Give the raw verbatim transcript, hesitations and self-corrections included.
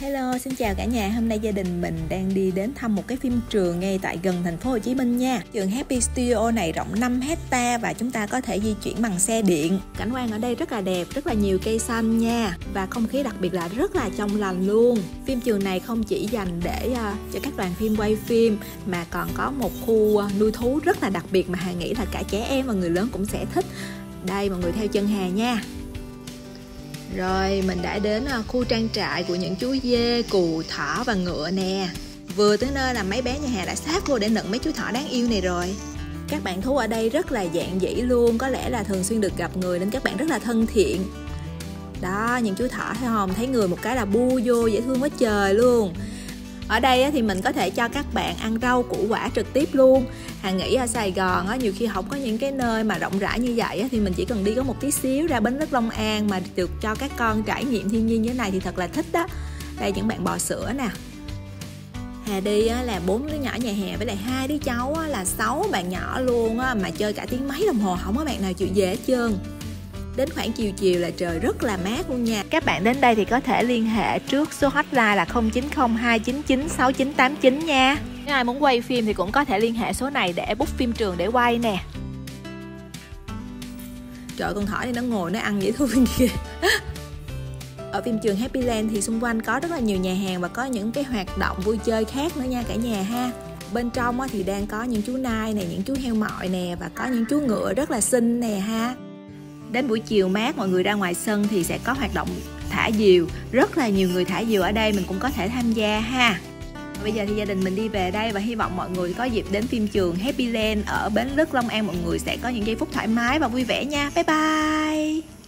Hello, xin chào cả nhà. Hôm nay gia đình mình đang đi đến thăm một cái phim trường ngay tại gần thành phố Hồ Chí Minh nha. Trường Happy Studio này rộng năm hecta và chúng ta có thể di chuyển bằng xe điện. Cảnh quan ở đây rất là đẹp, rất là nhiều cây xanh nha. Và không khí đặc biệt là rất là trong lành luôn. Phim trường này không chỉ dành để uh, cho các đoàn phim quay phim mà còn có một khu uh, nuôi thú rất là đặc biệt mà Hà nghĩ là cả trẻ em và người lớn cũng sẽ thích. Đây, mọi người theo chân Hà nha. Rồi mình đã đến khu trang trại của những chú dê, cừu, thỏ và ngựa nè. Vừa tới nơi là mấy bé nhà Hà đã sát vô để nựng mấy chú thỏ đáng yêu này rồi. Các bạn thú ở đây rất là dạn dĩ luôn, có lẽ là thường xuyên được gặp người nên các bạn rất là thân thiện. Đó, những chú thỏ thấy không? Thấy người một cái là bu vô, dễ thương quá trời luôn. Ở đây thì mình có thể cho các bạn ăn rau củ quả trực tiếp luôn. Hà nghĩ ở Sài Gòn á, nhiều khi không có những cái nơi mà rộng rãi như vậy á, thì mình chỉ cần đi có một tí xíu ra Bến Lức Long An mà được cho các con trải nghiệm thiên nhiên như thế này thì thật là thích đó. Đây những bạn bò sữa nè. Hà đi á, là bốn đứa nhỏ nhà Hà với lại hai đứa cháu á, là sáu bạn nhỏ luôn á, mà chơi cả tiếng mấy đồng hồ không có bạn nào chịu về hết trơn. Đến khoảng chiều chiều là trời rất là mát luôn nha. Các bạn đến đây thì có thể liên hệ trước số hotline là không chín không hai chín chín sáu chín tám chín nha. Nếu ai muốn quay phim thì cũng có thể liên hệ số này để book phim trường để quay nè. Trời, con thỏ này nó ngồi nó ăn dễ thương kìa. Ở phim trường Happy Land thì xung quanh có rất là nhiều nhà hàng và có những cái hoạt động vui chơi khác nữa nha cả nhà ha. Bên trong thì đang có những chú nai nè, những chú heo mọi nè và có những chú ngựa rất là xinh nè ha. Đến buổi chiều mát mọi người ra ngoài sân thì sẽ có hoạt động thả diều. Rất là nhiều người thả diều ở đây, mình cũng có thể tham gia ha. Bây giờ thì gia đình mình đi về đây và hy vọng mọi người có dịp đến phim trường Happy Land ở Bến Lức Long An, mọi người sẽ có những giây phút thoải mái và vui vẻ nha. Bye bye.